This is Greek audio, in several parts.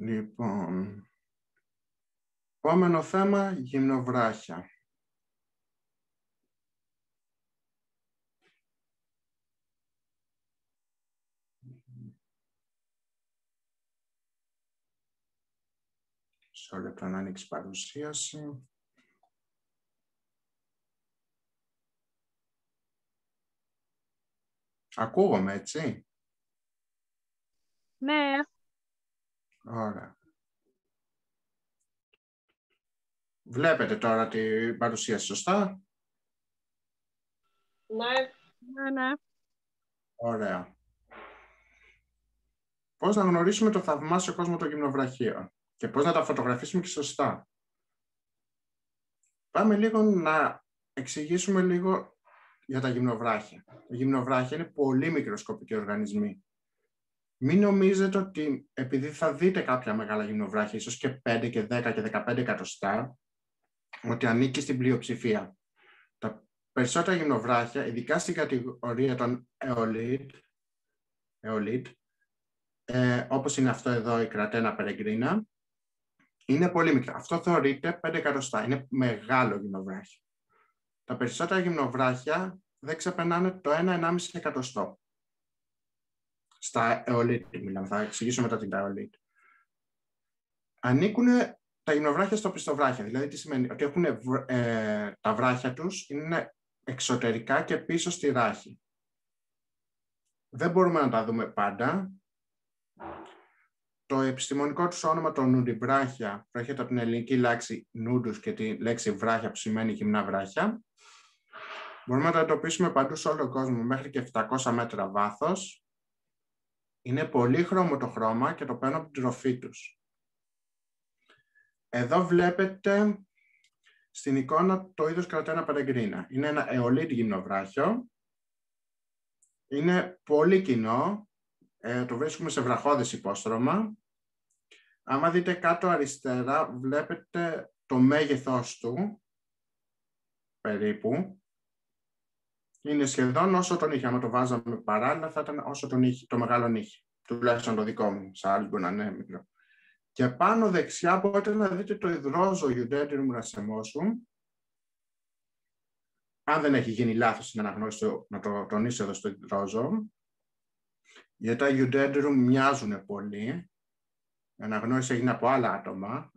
Λοιπόν, επόμενο θέμα, γυμνοβράχια. Σε λεπτό να ανοίξει παρουσίαση. Ακούγομαι, έτσι? Ναι. Ωραία. Βλέπετε τώρα την παρουσίαση, σωστά? Ναι. Ωραία. Πώς να γνωρίσουμε το θαυμάσιο κόσμο των γυμνοβραχίων και πώς να τα φωτογραφίσουμε και σωστά. Πάμε λίγο να εξηγήσουμε λίγο για τα γυμνοβράχια. Τα γυμνοβράχια είναι πολύ μικροσκοπικοί οργανισμοί. Μην νομίζετε ότι επειδή θα δείτε κάποια μεγάλα γυμνοβράχια, ίσως και 5 και 10 και 15 εκατοστά, ότι ανήκει στην πλειοψηφία. Τα περισσότερα γυμνοβράχια, ειδικά στην κατηγορία των αιωλίτ, όπως είναι αυτό εδώ η κρατένα περεγκρίνα, είναι πολύ μικρά. Αυτό θεωρείται 5 εκατοστά. Είναι μεγάλο γυμνοβράχιο. Τα περισσότερα γυμνοβράχια δεν ξεπερνάνε το 1-1,5 εκατοστό. Στα αιωλίτ μιλάμε, θα εξηγήσω μετά την αιωλίτ. Ανήκουν τα γυμνοβράχια στο πιστοβράχια. Δηλαδή τι σημαίνει? Ότι έχουν, τα βράχια τους είναι εξωτερικά και πίσω στη ράχη. Δεν μπορούμε να τα δούμε πάντα. Το επιστημονικό τους όνομα, το νουντιβράχια, προέρχεται από την ελληνική λέξη νούντους και τη λέξη βράχια που σημαίνει γυμνά βράχια. Μπορούμε να τα εντοπίσουμε παντού σε όλο τον κόσμο, μέχρι και 700 μέτρα βάθος. Είναι πολύχρωμο το χρώμα και το παίρνουν από την τροφή τους. Εδώ βλέπετε στην εικόνα το είδος κρατένα περεγκρίνα. Είναι ένα αιωλίτ γυμνοβράχιο. Είναι πολύ κοινό. Το βρίσκουμε σε βραχώδες υπόστρωμα. Άμα δείτε κάτω αριστερά, βλέπετε το μέγεθός του, περίπου. Είναι σχεδόν όσο τον είχε. Άμα το βάζαμε παράλληλα, θα ήταν όσο το μεγάλο είχε. Τουλάχιστον το δικό μου. Σε άλλους μπορεί να είναι μικρό. Και πάνω δεξιά μπορείτε να δείτε το υδρόζωο Eudendrum racemosum. Αν δεν έχει γίνει λάθος στην αναγνώριση, να το τονίσω εδώ στο υδρόζωο. Γιατί τα Eudendrum μοιάζουν πολύ. Η αναγνώριση έγινε από άλλα άτομα.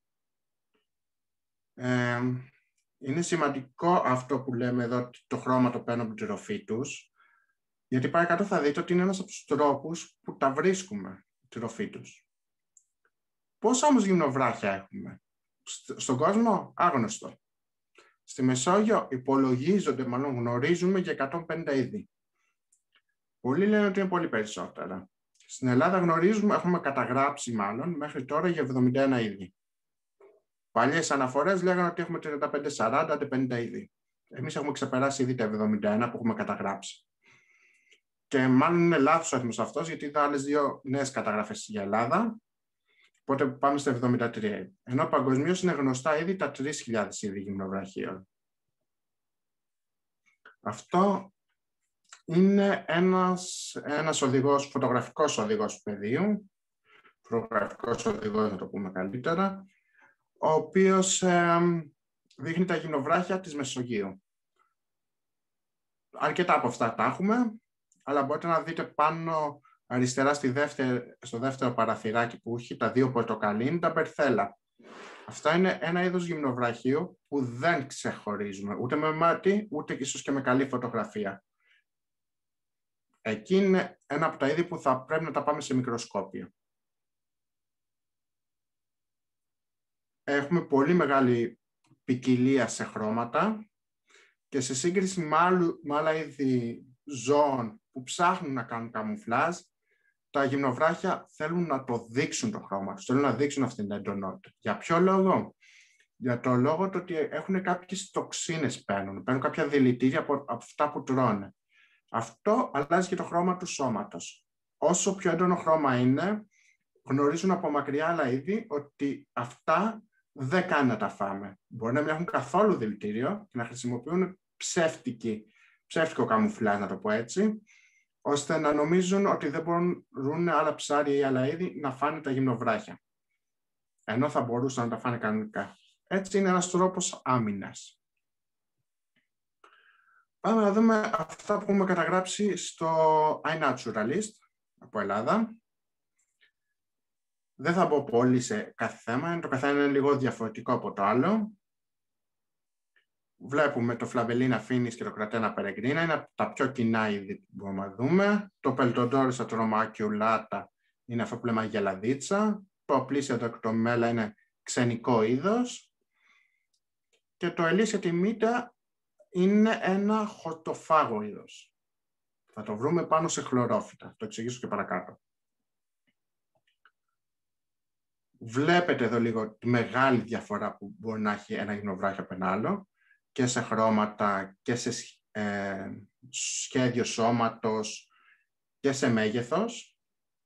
Είναι σημαντικό αυτό που λέμε εδώ, το χρώμα το παίρνουν από την τροφή τους. Γιατί παρακάτω θα δείτε ότι είναι ένας από τους τρόπους που τα βρίσκουμε, τη τροφή τους. Πόσα όμως γυμνοβράχια έχουμε? Στον κόσμο, άγνωστο. Στη Μεσόγειο υπολογίζονται, μάλλον γνωρίζουμε, για 150 είδη. Πολλοί λένε ότι είναι πολύ περισσότερα. Στην Ελλάδα γνωρίζουμε, έχουμε καταγράψει μάλλον, μέχρι τώρα για 71 είδη. Παλιές αναφορές λέγανε ότι έχουμε 35-40, άντε 50 είδη. Εμείς έχουμε ξεπεράσει ήδη τα 71 που έχουμε καταγράψει. Και μάλλον είναι λάθος ο αριθμός αυτός, γιατί είδα άλλες 2 νέες καταγραφές για Ελλάδα. Οπότε πάμε στα 73. Ενώ παγκοσμίως είναι γνωστά ήδη τα 3.000 είδη γυμνοβραχίων. Αυτό είναι ένας οδηγός, φωτογραφικός οδηγός πεδίου. Φωτογραφικός οδηγός, να το πούμε καλύτερα. Ο οποίος δείχνει τα γυμνοβράχια της Μεσογείου. Αρκετά από αυτά τα έχουμε, αλλά μπορείτε να δείτε πάνω αριστερά στο δεύτερο παραθυράκι που έχει τα 2 πορτοκαλί, είναι τα μπερθέλα. Αυτά είναι ένα είδος γυμνοβραχίου που δεν ξεχωρίζουμε ούτε με μάτι, ούτε ίσως και με καλή φωτογραφία. Εκεί είναι ένα από τα είδη που θα πρέπει να τα πάμε σε μικροσκόπιο. Έχουμε πολύ μεγάλη ποικιλία σε χρώματα και σε σύγκριση με άλλα είδη ζώων που ψάχνουν να κάνουν καμουφλάζ, τα γυμνοβράχια θέλουν να το δείξουν το χρώμα τους, θέλουν να δείξουν αυτή την εντονότητα. Για ποιο λόγο? Για το λόγο ότι έχουν κάποιες τοξίνες παίρνουν κάποια δηλητήρια από αυτά που τρώνε. Αυτό αλλάζει και το χρώμα του σώματος. Όσο πιο έντονο χρώμα είναι, γνωρίζουν από μακριά άλλα είδη ότι αυτά δεν κάνει να τα φάμε. Μπορεί να μην έχουν καθόλου δηλητήριο και να χρησιμοποιούν ψεύτικο καμουφλάζ, να το πω έτσι, ώστε να νομίζουν ότι δεν μπορούν άλλα ψάρια ή άλλα είδη να φάνε τα γυμνοβράχια. ενώ θα μπορούσαν να τα φάνε κανονικά. Έτσι είναι ένας τρόπος άμυνας. Πάμε να δούμε αυτά που έχουμε καταγράψει στο iNaturalist από Ελλάδα. Δεν θα μπω πολύ σε κάθε θέμα, το καθένα είναι λίγο διαφορετικό από το άλλο. Βλέπουμε το Flabellina finis και το Cratena peregrina, είναι τα πιο κοινά είδη που μπορούμε να δούμε. Το Peltodorus atromaculata είναι αυτό που λέμε γελαδίτσα. Το Aplysia doctomela είναι ξενικό είδος. Και το Elysia timida είναι ένα χορτοφάγο είδος. Θα το βρούμε πάνω σε χλωρόφυτα. Το εξηγήσω και παρακάτω. Βλέπετε εδώ λίγο τη μεγάλη διαφορά που μπορεί να έχει ένα γυμνοβράχιο από ένα άλλο και σε χρώματα και σε σχέδιο σώματος και σε μέγεθος.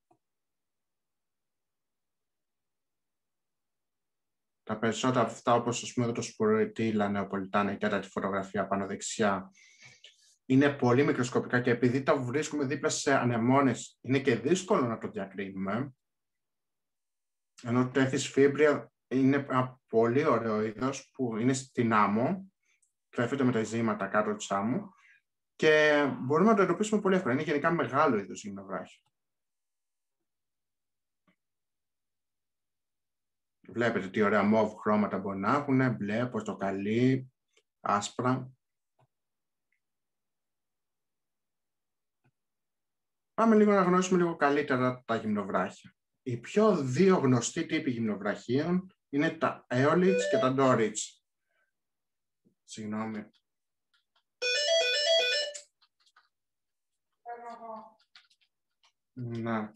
Τα περισσότερα από αυτά, όπως ας πούμε εδώ το Spororrhynchia neapolitana, η τέταρτη φωτογραφία πάνω δεξιά, είναι πολύ μικροσκοπικά και επειδή τα βρίσκουμε δίπλα σε ανεμόνες, είναι και δύσκολο να το διακρίνουμε. Ενώ το Tethys fibria είναι ένα πολύ ωραίο είδος που είναι στην άμμο, τρέφεται με τα ειζήματα κάτω της άμμου και μπορούμε να το εντοπίσουμε πολύ εύκολα. Είναι γενικά μεγάλο είδος γυμνοβράχιο. Βλέπετε τι ωραία μόβ χρώματα μπορεί να έχουν, μπλε, πορτοκαλί, άσπρα. Πάμε λίγο να γνωρίσουμε λίγο καλύτερα τα γυμνοβράχια. Οι πιο δύο γνωστοί τύποι γυμνοβραχίων είναι τα Aeolids και τα Dorids. Συγγνώμη. Να.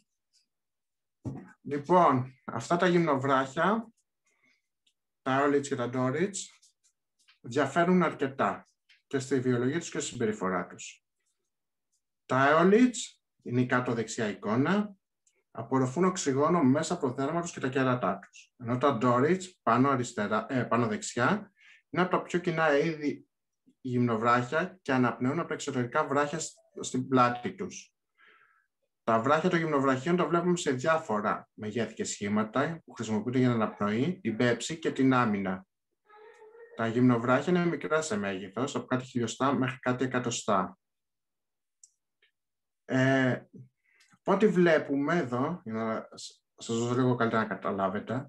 Λοιπόν, αυτά τα γυμνοβράχια, τα Aeolids και τα Dorids, διαφέρουν αρκετά και στη βιολογία τους και στη συμπεριφορά τους. Τα Aeolids, είναι η κάτω δεξιά εικόνα, απορροφούν οξυγόνο μέσα από το δέρμα τους και τα κέρατά τους. Ενώ τα Dorids, πάνω δεξιά, είναι από τα πιο κοινά είδη γυμνοβράχια και αναπνέουν από τα εξωτερικά βράχια στην πλάτη τους. Τα βράχια των γυμνοβραχίων τα βλέπουμε σε διάφορα μεγέθη και σχήματα που χρησιμοποιούνται για την αναπνοή, την πέψη και την άμυνα. Τα γυμνοβράχια είναι μικρά σε μέγεθος, από κάτι χιλιοστά μέχρι κάτι εκατοστά. Ό,τι βλέπουμε εδώ, για να σας δώσω λίγο καλύτερα να καταλάβετε,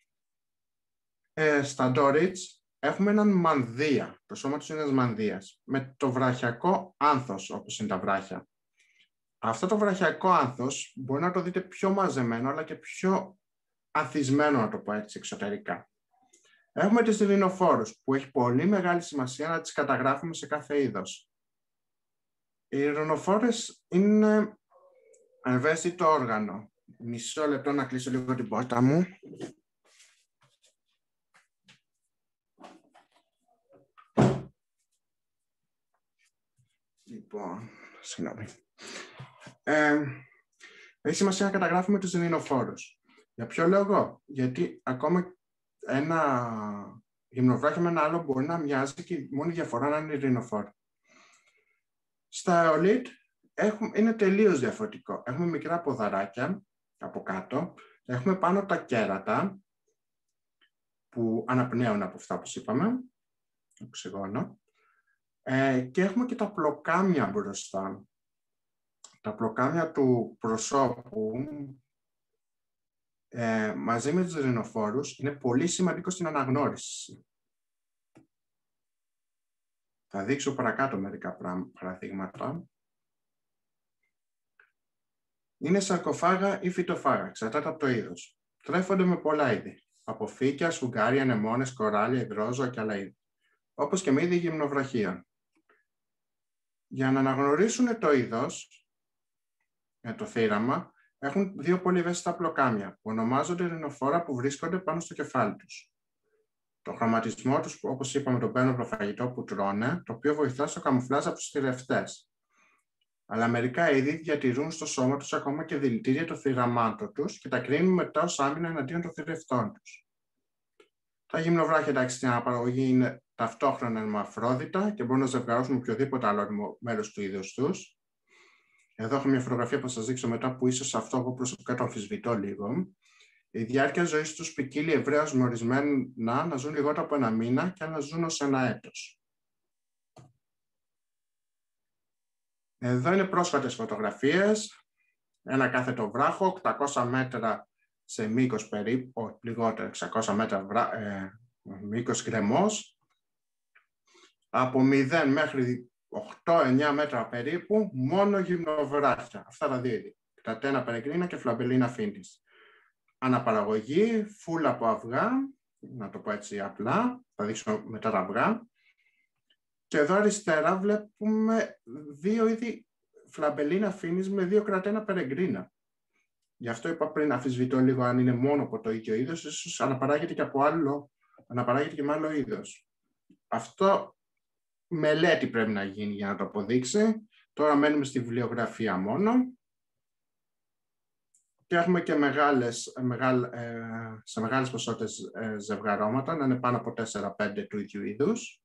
στα Dorids έχουμε έναν μανδύα, το σώμα τους είναι ένας μανδύας, με το βραχιακό άνθος, όπως είναι τα βράχια. Αυτό το βραχιακό άνθος μπορεί να το δείτε πιο μαζεμένο, αλλά και πιο αθισμένο, να το πω έτσι, εξωτερικά. Έχουμε τις ειρηνοφόρους, που έχει πολύ μεγάλη σημασία να τις καταγράφουμε σε κάθε είδος. Οι ειρηνοφόρες είναι ευαίσθητο όργανο. Μισό λεπτό να κλείσω λίγο την πόρτα μου. Λοιπόν, συγγνώμη. Έχει σημασία να καταγράφουμε τους ειρηνοφόρους. Για ποιο λόγο? Γιατί ακόμα ένα γυμνοβράχιο με ένα άλλο μπορεί να μοιάζει και η μόνη διαφορά να είναι ειρηνοφόρο. Στα Aeolid είναι τελείως διαφορετικό. Έχουμε μικρά ποδαράκια από κάτω, έχουμε πάνω τα κέρατα που αναπνέουν από αυτά που είπαμε, οξυγόνο, και έχουμε και τα πλοκάμια μπροστά. Τα πλοκάμια του προσώπου μαζί με τους ειρηνοφόρους είναι πολύ σημαντικό στην αναγνώριση. Θα δείξω παρακάτω μερικά παραδείγματα. Είναι σαρκοφάγα ή φυτοφάγα, εξαρτάται από το είδος. Τρέφονται με πολλά είδη. Από φύκια, σφουγγάρια, ανεμόνες, κοράλια, υδρόζωα και άλλα είδη. Όπως και με είδη γυμνοβραχίων. Για να αναγνωρίσουν το είδος, το θύραμα, έχουν δύο πολύ ευαίσθητα πλοκάμια που ονομάζονται ειρηνοφόρα που βρίσκονται πάνω στο κεφάλι τους. Το χρωματισμό τους, όπως είπαμε, το παίρνουν από το φαγητό που τρώνε, το οποίο βοηθά στο καμουφλάζ από τους θηρευτές. Αλλά μερικά είδη διατηρούν στο σώμα τους ακόμα και δηλητήρια των θυραμάτων τους και τα κρίνουν μετά ως άμυνα εναντίον των θηρευτών τους. Τα γυμνοβράχια, εντάξει, στην αναπαραγωγή είναι ταυτόχρονα ερμαφρόδιτα και μπορούν να ζευγαρώσουν με οποιοδήποτε άλλο μέρος του είδους τους. Εδώ έχω μια φωτογραφία που θα σας δείξω μετά που ίσως αυτό εγώ προσωπικά το αμφισβητώ λίγο. Η διάρκεια ζωής τους ποικίλει ευρέως με ορισμένα να ζουν λιγότερο από 1 μήνα και να ζουν ως 1 έτος. Εδώ είναι πρόσφατες φωτογραφίες. Ένα κάθετο βράχο, 800 μέτρα σε μήκος περίπου, λιγότερο, 600 μέτρα μήκος γκρεμός. Από 0 μέχρι 8-9 μέτρα περίπου, μόνο γυμνοβράχια. Αυτά τα δύο είδη. Κρατένα περεγκρίνα και φλαμπελίνα φίνις. Αναπαραγωγή, φούλα από αυγά, να το πω έτσι απλά, θα δείξω μετά τα αυγά. Και εδώ αριστερά βλέπουμε 2 είδη φλαμπελίνα φίνις με 2 κρατένα περεγκρίνα. Γι' αυτό είπα πριν, αμφισβητώ λίγο αν είναι μόνο από το ίδιο είδος, ίσως αναπαράγεται και με άλλο είδος. Αυτό μελέτη πρέπει να γίνει για να το αποδείξει. Τώρα μένουμε στη βιβλιογραφία μόνο. Και έχουμε και σε μεγάλες ποσότητες ζευγαρώματα, να είναι πάνω από 4-5 του ίδιου είδους.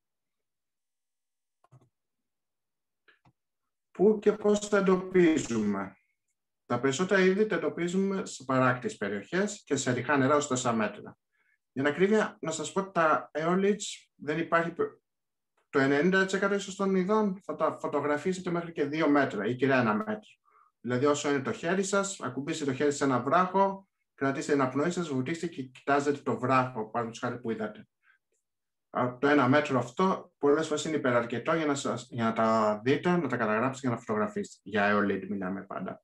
Πού και πώς τα εντοπίζουμε. Τα περισσότερα είδη τα εντοπίζουμε σε παράκτιες περιοχές και σε ρηχά νερά ως 4 μέτρα. Για την ακρίβεια, να σας πω ότι τα αιώλιτς δεν υπάρχει. Το 90% ίσως των ειδών θα τα φωτογραφίσετε μέχρι και 2 μέτρα ή και 1 μέτρο. Δηλαδή, όσο είναι το χέρι σας, ακουμπήστε το χέρι σε ένα βράχο, κρατήστε την απνοή σας, βουτήστε και κοιτάζετε το βράχο, παραδείγματος χάρη που είδατε. Το 1 μέτρο αυτό πολλές φορές είναι υπεραρκετό για να τα δείτε, να τα καταγράψετε και να φωτογραφίσετε. Για αιωλίτ μιλάμε πάντα.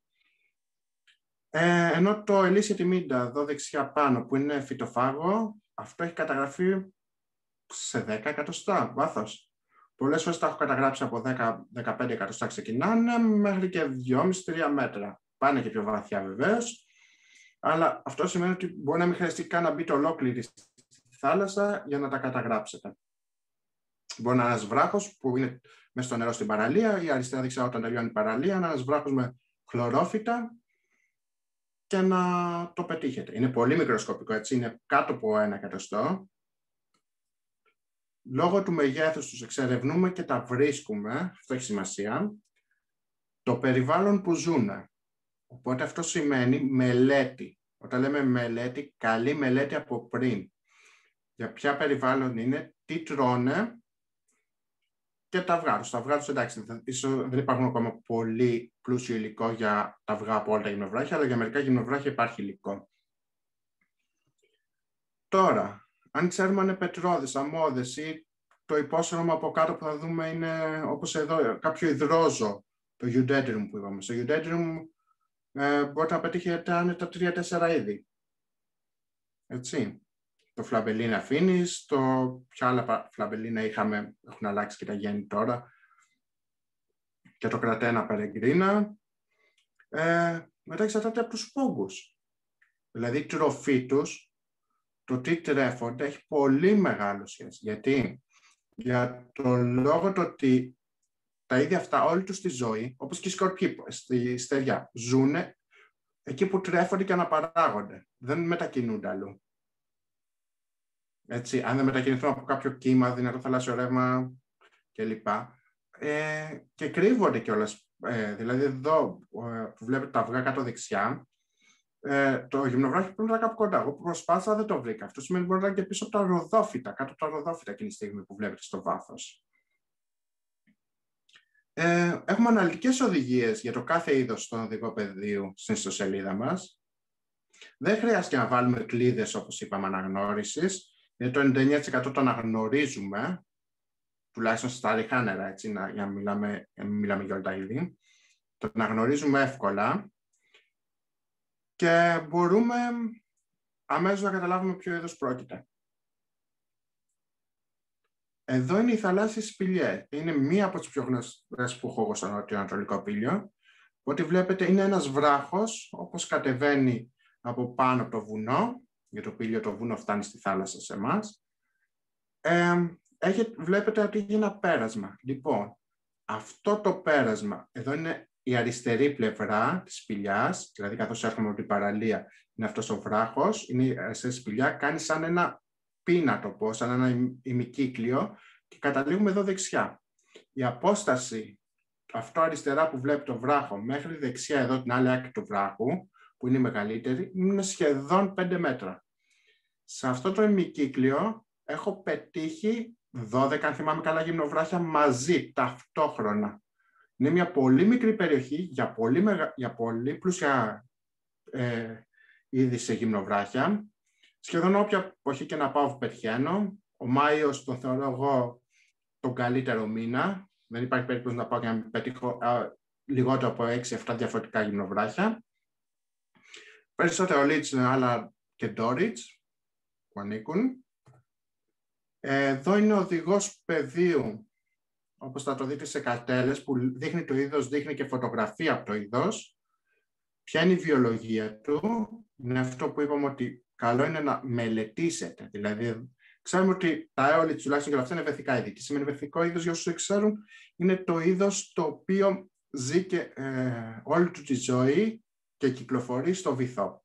Ενώ το Elysia timida, εδώ δεξιά πάνω, που είναι φυτοφάγο, αυτό έχει καταγραφεί σε 10 εκατοστά βάθος. Πολλές φορές τα έχω καταγράψει από 10-15 εκατοστά ξεκινάνε μέχρι και 2,5-3 μέτρα. Πάνε και πιο βαθιά βεβαίως, αλλά αυτό σημαίνει ότι μπορεί να μην χρειαστεί καν να μπείτε ολόκληρη στη θάλασσα για να τα καταγράψετε. Μπορεί να είναι ένας βράχος που είναι μέσα στο νερό στην παραλία ή αριστερά-δεξιά όταν τελειώνει η παραλία, να είναι ένας βράχος με χλωρόφυτα και να το πετύχετε. Είναι πολύ μικροσκοπικό, έτσι, είναι κάτω από 1 εκατοστό. Λόγω του μεγέθους τους εξερευνούμε και τα βρίσκουμε, αυτό έχει σημασία, το περιβάλλον που ζουν. Οπότε αυτό σημαίνει μελέτη. Όταν λέμε μελέτη, καλή μελέτη από πριν. Για ποια περιβάλλον είναι, τι τρώνε και τα αυγά τους. Τα αυγά τους, εντάξει, ίσως δεν υπάρχουν ακόμα πολύ πλούσιο υλικό για τα αυγά από όλα τα γυμνοβράχια, αλλά για μερικά γυμνοβράχια υπάρχει υλικό. Τώρα, αν ξέρουμε αν είναι πετρώδες, αμμώδες ή το υπόσωμα από κάτω που θα δούμε είναι όπως εδώ, κάποιο υδρόζω, το Eudendrum που είπαμε. Στο Eudendrum μπορείτε να πετύχετε άνετα 3-4 είδη. Έτσι. Το φλαμπελίνα φίνις, ποια άλλα φλαμπελίνα έχουν αλλάξει και τα γέννη τώρα, και το κρατένα περεγκρίνα. Μετά εξαρτάται από τους φόγκους. Δηλαδή η τροφή τους, το τι τρέφονται, έχει πολύ μεγάλο σχέση. Γιατί? Για το λόγο το ότι τα ίδια αυτά, όλη τους τη ζωή, όπως και οι σκορπιοί στη στεριά, ζουν εκεί που τρέφονται και αναπαράγονται. Δεν μετακινούνται αλλού. Έτσι, αν δεν μετακινηθούν από κάποιο κύμα, δυνατό θαλάσσιο ρεύμα κλπ. Και κρύβονται κιόλας. Δηλαδή εδώ που βλέπετε τα αυγά κάτω δεξιά, το γυμνοβράχι πρέπει να είναι κάπου κοντά. Εγώ προσπάθησα, δεν το βρήκα. Αυτό σημαίνει ότι μπορεί να είναι και πίσω από τα ροδόφυτα, κάτω από τα ροδόφυτα εκείνη τη στιγμή που βλέπετε στο βάθος. Έχουμε αναλυτικές οδηγίες για το κάθε είδος των οδηγό πεδίου στην ιστοσελίδα μας. Δεν χρειάζεται να βάλουμε κλείδες, όπως είπαμε, αναγνώρισης, γιατί το 99% το αναγνωρίζουμε, τουλάχιστον στα ρηχά νερά, έτσι, για να μιλάμε για όλα τα είδη. Το αναγνωρίζουμε εύκολα και μπορούμε αμέσως να καταλάβουμε ποιο είδος πρόκειται. Εδώ είναι οι θαλάσσιες σπηλιές. Είναι μία από τις πιο γνωστές που έχω εγώ στο νοτιοανατολικό πήλιο. Ό,τι βλέπετε είναι ένας βράχος, όπως κατεβαίνει από πάνω από το βουνό. Για το πήλιο το βουνό φτάνει στη θάλασσα σε εμάς. Βλέπετε ότι έχει ένα πέρασμα. Λοιπόν, αυτό το πέρασμα, εδώ είναι η αριστερή πλευρά της σπηλιάς, δηλαδή καθώς έρχομαι από την παραλία, είναι αυτός ο βράχος, είναι η αριστερή σπηλιά, κάνει σαν ένα πίνατο, σαν ένα ημικύκλιο και καταλήγουμε εδώ δεξιά. Η απόσταση, αυτό αριστερά που βλέπει το βράχο, μέχρι δεξιά εδώ την άλλη άκρη του βράχου, που είναι η μεγαλύτερη, είναι σχεδόν 5 μέτρα. Σε αυτό το ημικύκλιο έχω πετύχει 12, αν θυμάμαι καλά, γυμνοβράχια μαζί, ταυτόχρονα. Είναι μια πολύ μικρή περιοχή για πολύ πλούσια είδη σε γυμνοβράχια. Σχεδόν όποια εποχή και να πάω πετυχαίνω. Ο Μάιος τον θεωρώ εγώ τον καλύτερο μήνα. Δεν υπάρχει περίπτωση να πάω και να πετύχω λιγότερο από 6-7 διαφορετικά γυμνοβράχια. Περισσότερο Leeds, αλλά και Dorridge που ανήκουν. Εδώ είναι ο οδηγός πεδίου, όπως θα το δείτε σε καρτέλες, που δείχνει το είδος, δείχνει και φωτογραφία από το είδος. Ποια είναι η βιολογία του, είναι αυτό που είπαμε ότι καλό είναι να μελετήσετε. Δηλαδή, ξέρουμε ότι τα έολη τουλάχιστον και όλα αυτά είναι βεθικά είδη. Τι σημαίνει βεθικό είδος, για όσους ξέρουν, είναι το είδος το οποίο ζει και όλη του τη ζωή και κυκλοφορεί στο βυθό.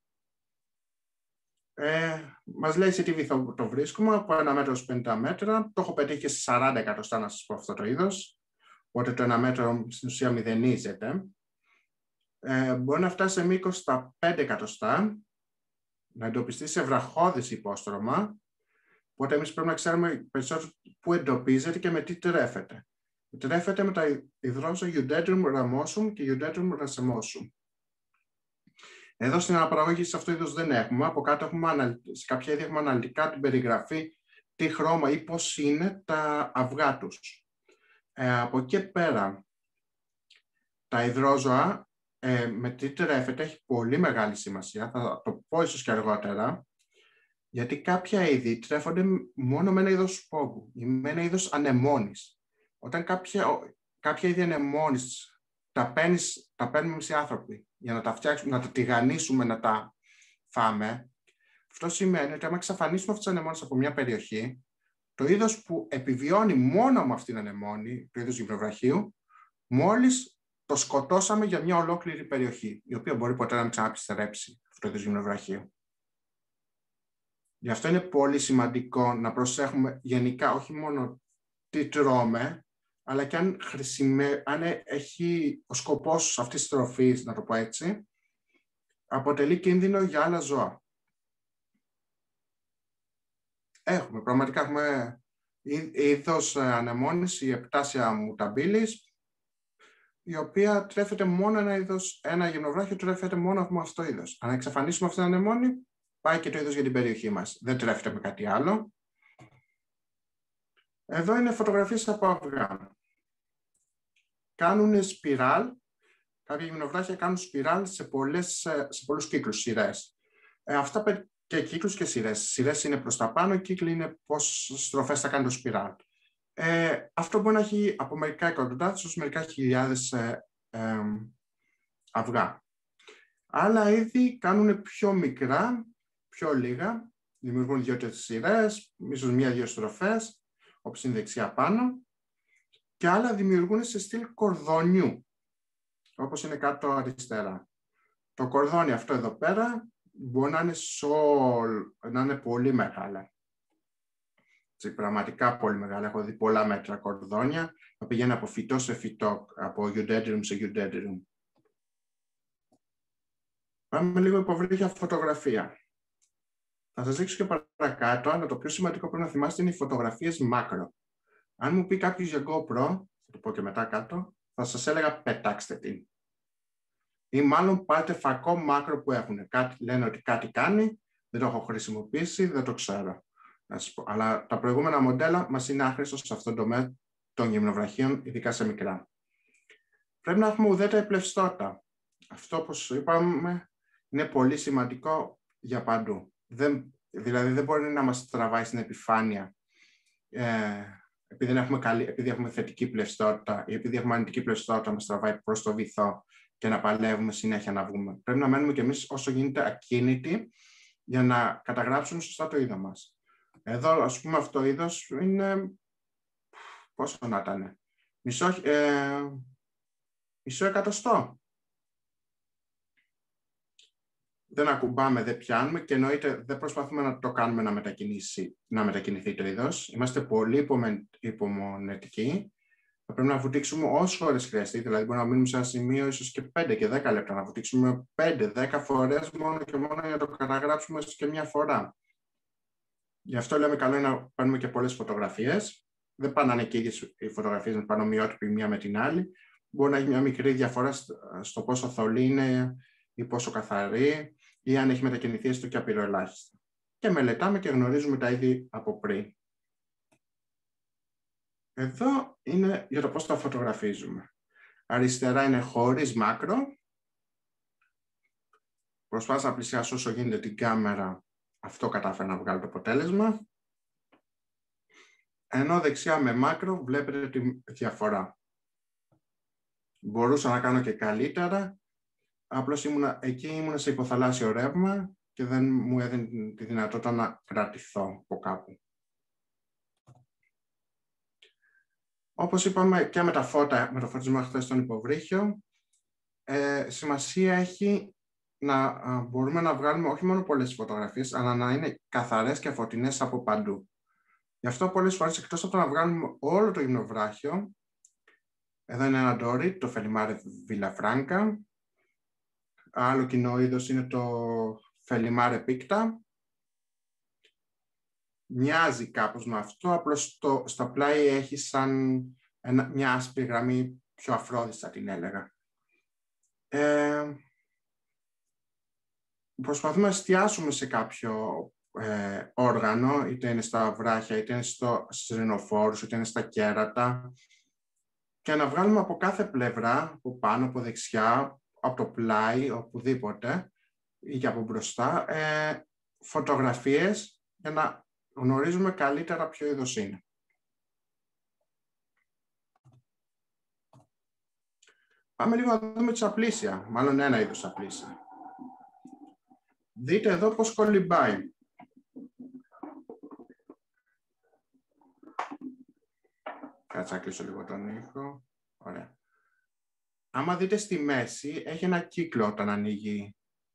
Μας λέει σε τι βυθό το βρίσκουμε, από 1 μέτρο στους 50 μέτρα. Το έχω πετύχει και σε 40 εκατοστά, να σας πω αυτό το είδος. Οπότε το 1 μέτρο στην ουσία μηδενίζεται. Μπορεί να φτάσει σε μήκος στα 5 εκατοστά, να εντοπιστεί σε βραχώδες υπόστρωμα. Οπότε εμείς πρέπει να ξέρουμε περισσότερο πού εντοπίζεται και με τι τρέφεται. Τρέφεται με τα υδρόζωα Eudendrum ramosum και Eudendrum racemosum. Εδώ στην αναπαραγωγή σε αυτό το είδος δεν έχουμε. Από κάτω σε κάποια είδη έχουμε αναλυτικά την περιγραφή, τι χρώμα ή πώς είναι τα αυγά τους. Από εκεί πέρα, τα υδρόζωα με τι τρέφεται έχει πολύ μεγάλη σημασία. Θα το πω ίσως και αργότερα. Γιατί κάποια είδη τρέφονται μόνο με ένα είδος πόμπου ή με ένα είδος ανεμόνης. Όταν κάποια είδη ανεμόνης τα παίρνουμε εμείς οι άνθρωποι για να τα φτιάξουμε, να τα τηγανίσουμε, να τα φάμε, αυτό σημαίνει ότι άμα εξαφανίσουμε αυτές τις ανεμόνες από μια περιοχή, το είδος που επιβιώνει μόνο με αυτήν την ανεμόνη, το είδος γυμνοβραχίου, μόλις το σκοτώσαμε για μια ολόκληρη περιοχή, η οποία μπορεί ποτέ να μην ξαναεπιστρέψει αυτό το είδος γυμνοβραχίου. Γι' αυτό είναι πολύ σημαντικό να προσέχουμε γενικά όχι μόνο τι τρώμε, αλλά και αν έχει ο σκοπός αυτής της τροφής, να το πω έτσι, αποτελεί κίνδυνο για άλλα ζώα. Πραγματικά έχουμε είδος ανεμόνης, η Επτάσια μουταμπίλης, η οποία τρέφεται μόνο ένα γυμνοβράχιο τρέφεται μόνο από αυτό το είδος. Αν εξαφανίσουμε αυτή την ανεμόνη, πάει και το είδος για την περιοχή μας. Δεν τρέφεται με κάτι άλλο. Εδώ είναι φωτογραφίες από αυγά. Κάνουν σπιράλ. Κάποια γυμνοβράχια κάνουν σπιράλ σε πολλούς κύκλους, σειρές. Αυτά και κύκλους και σειρές. Σειρές είναι προς τα πάνω, κύκλοι είναι πόσες στροφές θα κάνει το σπιράλ. Αυτό μπορεί να έχει από μερικά εκατοντάδες ως μερικά χιλιάδες αυγά. Άλλα είδη κάνουν πιο μικρά, πιο λίγα, δημιουργούν 2-3 σειρές, ίσως 1-2 στροφές, όπως είναι δεξιά πάνω, και άλλα δημιουργούν σε στυλ κορδονιού, όπως είναι κάτω αριστερά. Το κορδόνι αυτό εδώ πέρα μπορεί να είναι πολύ μεγάλα. Πραγματικά πολύ μεγάλα. Έχω δει πολλά μέτρα κορδόνια, θα πηγαίνει από φυτό σε φυτό, από Eudendrum σε Eudendrum. Πάμε λίγο υποβρύχια φωτογραφία. Θα σας δείξω και παρακάτω, αλλά το πιο σημαντικό πρέπει να θυμάστε είναι οι φωτογραφίες μάκρο. Αν μου πει κάποιος για GoPro, θα το πω και μετά κάτω, θα σας έλεγα πετάξτε την. Ή μάλλον πάρτε φακό μάκρο που έχουν. Λένε ότι κάτι κάνει, δεν το έχω χρησιμοποιήσει, δεν το ξέρω. Να σας πω. Αλλά τα προηγούμενα μοντέλα μας είναι άχρηστο σε αυτόν τον τομέα των γυμνοβραχίων, ειδικά σε μικρά. Πρέπει να έχουμε ουδέτερη πλευστότητα. Αυτό, όπως είπαμε, είναι πολύ σημαντικό για παντού. Δηλαδή δεν μπορεί να μας τραβάει στην επιφάνεια επειδή έχουμε θετική πλευστότητα ή επειδή έχουμε αρνητική πλευστότητα, μας τραβάει προς το βυθό και να παλεύουμε συνέχεια να βγούμε. Πρέπει να μένουμε κι εμείς όσο γίνεται ακίνητοι για να καταγράψουμε σωστά το είδο μας. Εδώ, ας πούμε, αυτό το είδος είναι, πόσο να ήταν, μισό εκατοστό. Δεν ακουμπάμε, δεν πιάνουμε και εννοείται δεν προσπαθούμε να το κάνουμε να μετακινηθεί το είδος. Είμαστε πολύ υπομονετικοί. Θα πρέπει να βουτήξουμε όσες φορές χρειαστεί, δηλαδή μπορεί να μείνουμε σε ένα σημείο ίσως και 5 και 10 λεπτά, να βουτήξουμε 5-10 φορές μόνο και μόνο για να το καταγράψουμε ίσως και μια φορά. Γι' αυτό λέμε καλό είναι να παίρνουμε και πολλές φωτογραφίες. Δεν πάνε να είναι και ίδιες οι φωτογραφίες με πανομοιότυπη μία με την άλλη. Μπορεί να έχει μια μικρή διαφορά στο πόσο θολή είναι ή πόσο καθαρή, ή αν έχει μετακινηθεί έστω και απειροελάχιστα. Και μελετάμε και γνωρίζουμε τα είδη από πριν. Εδώ είναι για το πώς τα φωτογραφίζουμε. Αριστερά είναι χωρίς μάκρο. Προσπάθησα να πλησιάσω όσο γίνεται την κάμερα. Αυτό κατάφερα να βγάλω το αποτέλεσμα. Ενώ δεξιά με μάκρο βλέπετε τη διαφορά. Μπορούσα να κάνω και καλύτερα. Απλώς εκεί ήμουν σε υποθαλάσσιο ρεύμα και δεν μου έδινε τη δυνατότητα να κρατηθώ από κάπου. Όπως είπαμε και με τα φώτα, με το φωτισμό χθες στον υποβρύχιο, σημασία έχει να μπορούμε να βγάλουμε όχι μόνο πολλές φωτογραφίες, αλλά να είναι καθαρές και φωτεινές από παντού. Γι' αυτό πολλές φορές, εκτός από το να βγάλουμε όλο το γυμνοβράχιο, εδώ είναι ένα ντόρι, το Φελιμάρε Βιλαφράνκα. Άλλο κοινό είδος είναι το Φελιμάρε Πίκτα. Μοιάζει κάπως με αυτό, απλώς στα πλάι έχει σαν μια άσπρη γραμμή, πιο αφρόδιστα θα την έλεγα. Προσπαθούμε να εστιάσουμε σε κάποιο όργανο, είτε είναι στα βράχια, είτε είναι στους ρυνοφόρους, είτε είναι στα κέρατα, και να βγάλουμε από κάθε πλευρά, από πάνω, από δεξιά, από το πλάι, οπουδήποτε, ή και από μπροστά, φωτογραφίες για να γνωρίζουμε καλύτερα ποιο είδος είναι. Πάμε λίγο να δούμε τις απλήσια, μάλλον ένα είδος απλήσια. Δείτε εδώ πώς κολυμπάει. Κάτσε να κλείσω λίγο τον ήχο. Ωραία. Άμα δείτε στη μέση, έχει ένα κύκλο όταν ανοίγει.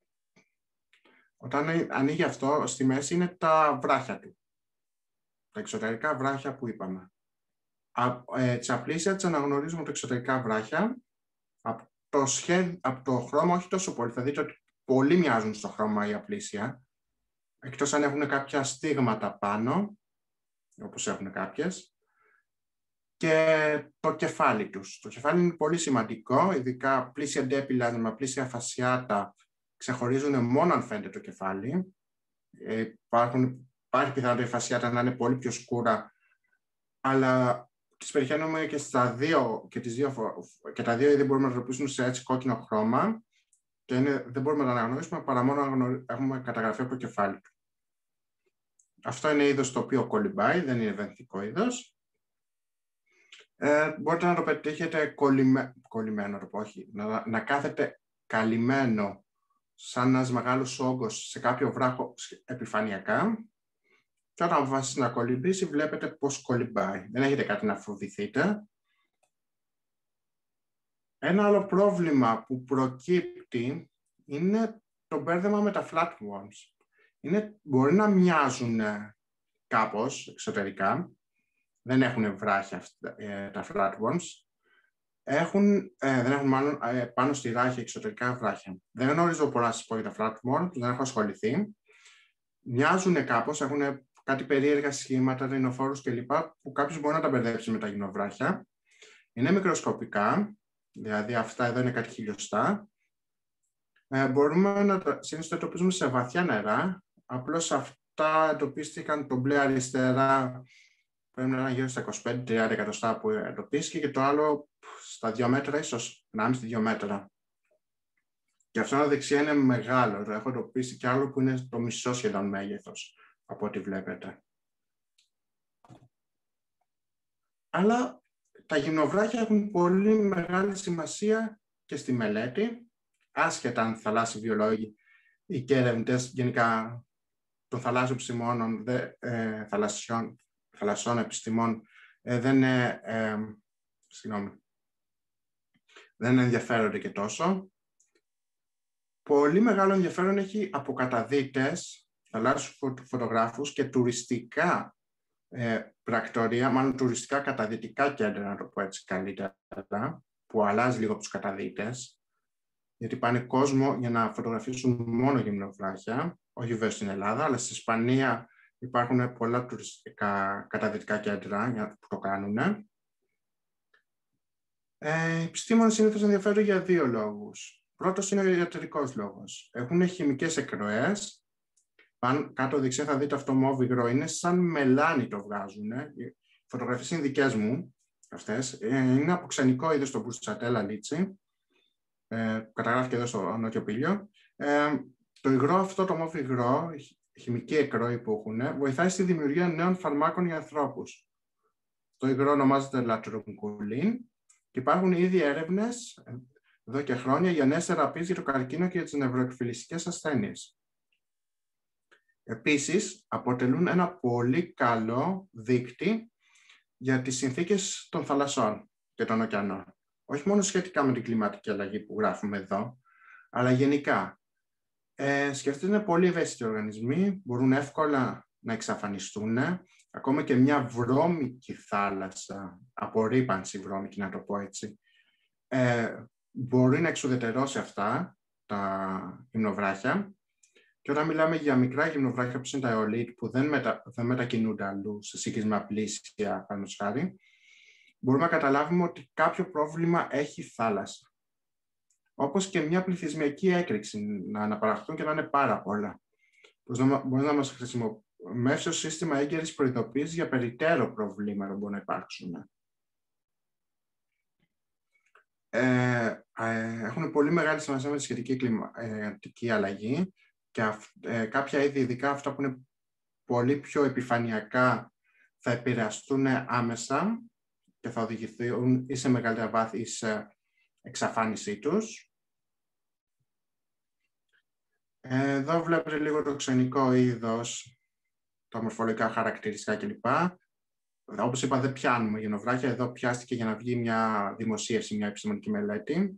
Όταν ανοίγει αυτό, στη μέση είναι τα βράχια του. Τα εξωτερικά βράχια που είπαμε. Τις απλήσια τις αναγνωρίζουμε τα εξωτερικά βράχια. Από το χρώμα όχι τόσο πολύ. Θα δείτε ότι πολλοί μοιάζουν στο χρώμα η απλήσια. Εκτός αν έχουν κάποια στίγματα πάνω, όπως έχουν κάποιες. Και το κεφάλι τους. Το κεφάλι είναι πολύ σημαντικό, ειδικά πλήσια ντέπιλα με πλήσια φασιάτα ξεχωρίζουν μόνο αν φαίνεται το κεφάλι. Υπάρχει πιθανότητα η φασιάτα να είναι πολύ πιο σκούρα, αλλά τις περιχαίνουμε και στα δύο, και τα δύο είδη μπορούμε να το σε έτσι κόκκινο χρώμα και δεν μπορούμε να τα αναγνωρίσουμε παρά μόνο να έχουμε καταγραφεί από το κεφάλι του. Αυτό είναι είδος το οποίο κολυμπάει, δεν είναι βενθικό είδος. Μπορείτε να το πετύχετε κολλημένο, να κάθετε καλυμμένο σαν ένας μεγάλος όγκος σε κάποιο βράχο επιφανειακά, και όταν βάσει να κολυμπήσει βλέπετε πώς κολυμπάει. Δεν έχετε κάτι να φοβηθείτε. Ένα άλλο πρόβλημα που προκύπτει είναι το μπέρδεμα με τα flatworms. Μπορεί να μοιάζουν κάπως εξωτερικά, δεν έχουν βράχια τα flatworms, δεν έχουν μάλλον πάνω στη ράχη εξωτερικά βράχια. Δεν γνωρίζω πολλά να σας πω για τα flatworms, δεν έχω ασχοληθεί. Μοιάζουν κάπως, έχουν κάτι περίεργα σχήματα, ρυνοφόρους κλπ. Που κάποιος μπορεί να τα μπερδέψει με τα γυμνοβράχια. Είναι μικροσκοπικά, δηλαδή αυτά εδώ είναι κάτι χιλιοστά. Μπορούμε να τα συνιστοποιήσουμε σε βαθιά νερά. Απλώς αυτά εντοπίστηκαν, το μπλε αριστερά πρέπει να είναι γύρω στα 25-30 εκατοστά που εντοπίστηκε και το άλλο στα 2 μέτρα, ίσως 1,5-2 μέτρα. Και αυτό δεξιά είναι μεγάλο. Έχω εντοπίσει και άλλο που είναι το μισό σχεδόν μέγεθος από ό,τι βλέπετε. Αλλά τα γυμνοβράχια έχουν πολύ μεγάλη σημασία και στη μελέτη, άσχετα αν θαλάσσιοι βιολόγοι ή και ερευνητές γενικά των θαλάσσιων επιστημόνων, θαλασσιών επιστημών δεν ενδιαφέρονται και τόσο. Πολύ μεγάλο ενδιαφέρον έχει από καταδύτες, θαλάσσιους φωτογράφους και τουριστικά πρακτορία, μάλλον τουριστικά καταδυτικά κέντρα, να το πω έτσι καλύτερα, που αλλάζει λίγο τους καταδύτες, γιατί πάνε κόσμο για να φωτογραφίσουν μόνο γυμνοβράχια, όχι βέβαια στην Ελλάδα, αλλά στην Ισπανία υπάρχουν πολλά τουριστικά καταδυτικά κέντρα που το κάνουν. Οι επιστήμονες συνήθως ενδιαφέρονται για δύο λόγους. Πρώτος είναι ο ιατρικός λόγος. Έχουν χημικές εκροές. Κάτω δεξιά θα δείτε αυτό μόβ υγρό. Είναι σαν μελάνι το βγάζουν. Οι φωτογραφίες είναι δικές μου αυτές. Είναι από ξενικό είδος το Μπουρσατέλα λίτσι. Καταγράφηκε εδώ στο Νότιο Πήλιο. Το υγρό αυτό, το μόβ υγρό, χημική εκροή που έχουν, βοηθάει στη δημιουργία νέων φαρμάκων για ανθρώπους. Το υγρό ονομάζεται λατρογκουλίν και υπάρχουν ήδη έρευνες εδώ και χρόνια για νέες θεραπείες για το καρκίνο και για τις νευροεκφυλιστικές ασθένειες. Επίσης, αποτελούν ένα πολύ καλό δείκτη για τις συνθήκες των θαλασσών και των ωκεανών. Όχι μόνο σχετικά με την κλιματική αλλαγή που γράφουμε εδώ, αλλά γενικά. Σκεφτείτε, είναι πολύ ευαίσθητοι οργανισμοί, μπορούν εύκολα να εξαφανιστούν. Ακόμα και μια βρώμικη θάλασσα, απορρίπανση βρώμικη να το πω έτσι, μπορεί να εξουδετερώσει αυτά τα γυμνοβράχια. Και όταν μιλάμε για μικρά γυμνοβράχια όπως είναι τα αιωλίτ, που δεν μετακινούνται αλλού σε σύγκρισμα πλήσια, παραδείγματος χάρη, μπορούμε να καταλάβουμε ότι κάποιο πρόβλημα έχει η θάλασσα. Όπως και μια πληθυσμιακή έκρηξη, να αναπαραχθούν και να είναι πάρα πολλά. Μπορεί να μας χρησιμοποιήσει ως σύστημα έγκαιρης προειδοποίησης για περιττέρω προβλήματα που μπορούν να υπάρξουν. Έχουν πολύ μεγάλη σημασία με τη σχετική κλιματική αλλαγή και κάποια είδη, ειδικά αυτά που είναι πολύ πιο επιφανειακά, θα επηρεαστούν άμεσα και θα οδηγηθούν ή σε μεγαλύτερα βάθη ή σε εξαφάνισή τους. Εδώ βλέπετε λίγο το ξενικό είδος, τα μορφολογικά χαρακτηριστικά κλπ. Όπως είπα, δεν πιάνουμε γυμνοβράχια. Εδώ πιάστηκε για να βγει μια δημοσίευση, μια επιστημονική μελέτη.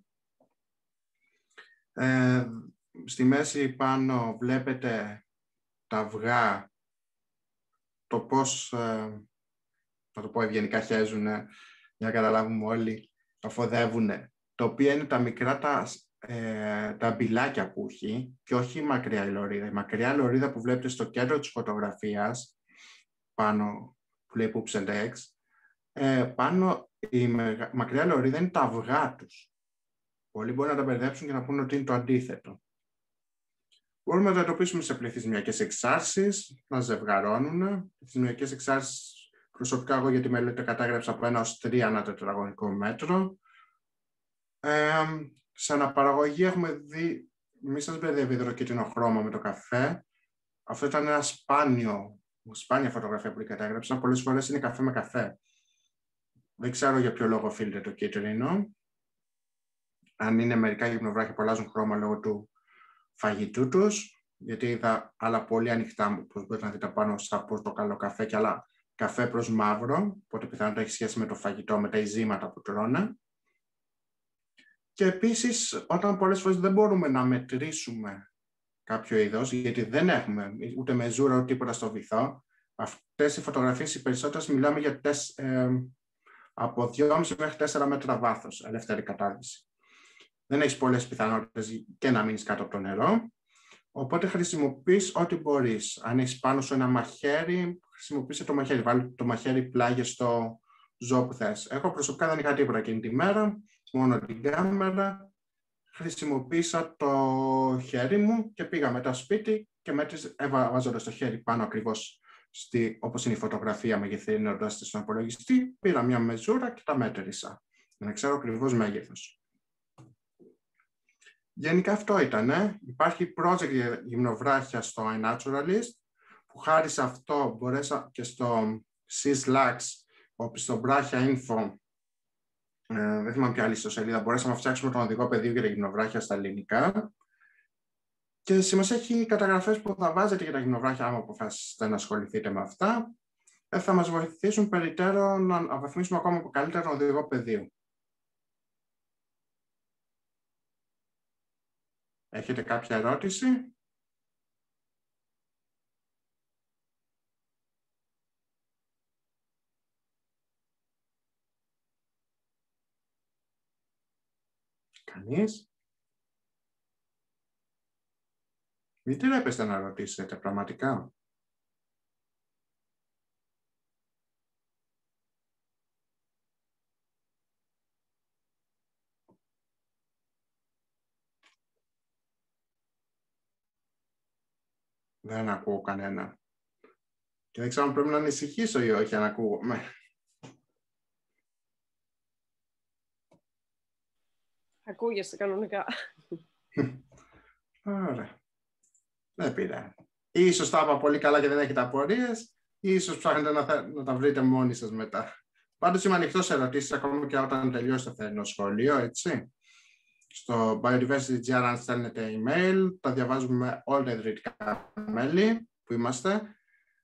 Στη μέση πάνω βλέπετε τα αυγά, το πώς, θα το πω ευγενικά, χέζουν, για να καταλάβουμε όλοι, τα φοδεύουν, τα οποία είναι τα μικρά τα μπιλάκια που έχει και όχι η μακριά λωρίδα. Η μακριά λωρίδα που βλέπετε στο κέντρο της φωτογραφίας, πάνω που λέει Poops and Eggs, πάνω η μακριά λωρίδα είναι τα αυγά τους. Πολλοί μπορεί να τα μπερδέψουν και να πούνε ότι είναι το αντίθετο. Μπορούμε να τα εντοπίσουμε σε πληθυσμιακές εξάρσεις, να ζευγαρώνουν. Πληθυσμιακές εξάρσεις, προσωπικά εγώ για τη μελέτη κατάγραψα από 1 ως 3 ανά τετραγωνικό μέτρο. Σε αναπαραγωγή έχουμε δει, μη σας μπερδεύει υδροκίτρινο χρώμα με το καφέ. Αυτό ήταν ένα σπάνια φωτογραφία που κατάγραψα. Πολλές φορές είναι καφέ με καφέ. Δεν ξέρω για ποιο λόγο οφείλεται το κίτρινο. Αν είναι μερικά γυμνοβράχια που αλλάζουν χρώμα λόγω του φαγητού τους, γιατί είδα άλλα πολύ ανοιχτά, όπως μπορείτε να δείτε πάνω, σαν πορτοκαλό καφέ και άλλα καφέ προς μαύρο, οπότε πιθανότατα έχει σχέση με το φαγητό, με τα ειζήματα που τρώνε. Και επίσης, όταν πολλές φορές δεν μπορούμε να μετρήσουμε κάποιο είδος, γιατί δεν έχουμε ούτε μεζούρα ούτε τίποτα στο βυθό, αυτές οι φωτογραφίες οι περισσότερες μιλάμε για από 2,5 μέχρι 4 μέτρα βάθος, ελεύθερη κατάδυση. Δεν έχεις πολλές πιθανότητες και να μείνεις κάτω από το νερό, οπότε χρησιμοποιείς ό,τι μπορείς. Αν έχεις πάνω σου ένα μαχαίρι, χρησιμοποιήσε το μαχαίρι, βάλει το μαχαίρι πλάγια στο ζώο που θες. Εγώ προσωπικά δεν είχα τίποτα εκείνη τη μέρα, μόνο την κάμερα. Χρησιμοποίησα το χέρι μου και πήγα μετά σπίτι και βάζοντας το χέρι πάνω ακριβώς όπως είναι η φωτογραφία, μεγεθύνοντας τη στον υπολογιστή, πήρα μια μεζούρα και τα μέτρησα, για να ξέρω ακριβώς μέγεθος. Γενικά αυτό ήταν. Υπάρχει project για γυμνοβράχια στο iNaturalist, που χάρη σε αυτό μπορέσα και στο SysLax, όπου στο Brachia Info, δεν θυμάμαι ποια άλλη ιστοσελίδα, μπορέσαμε να φτιάξουμε τον οδηγό πεδίου για τα γυμνοβράχια στα ελληνικά. Και σημασία έχει καταγραφές που θα βάζετε για τα γυμνοβράχια, άμα αποφασίσετε να ασχοληθείτε με αυτά. Θα μας βοηθήσουν περιττέρω να αναβαθμίσουμε ακόμα καλύτερα τον οδηγό πεδίου. Έχετε κάποια ερώτηση? κανείς. Μην τρέπεστε να ρωτήσετε πραγματικά. Δεν ακούω κανένα. Και δεν ξέρω αν πρέπει να ανησυχήσω ή όχι αν ακούγομαι. Ακούγεσαι κανονικά. Ωραία. Δεν πειράζει. Ίσως τα είπα πολύ καλά και δεν έχετε απορίες, ή ίσως ψάχνετε να τα βρείτε μόνοι σας μετά. Πάντως είμαι ανοιχτός σε ερωτήσεις ακόμα και όταν τελειώσει το θερινό σχολείο, έτσι. Στο Biodiversity.gr αν στέλνετε email, τα διαβάζουμε όλα τα ιδρυτικά μέλη που είμαστε.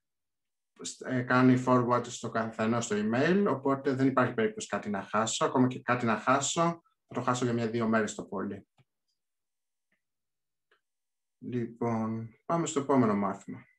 Κάνει forward στο καθένα στο email, οπότε δεν υπάρχει περίπτωση κάτι να χάσω. Ακόμα και κάτι να χάσω, θα το χάσω για 1-2 μέρες το πολύ. Λοιπόν, πάμε στο επόμενο μάθημα.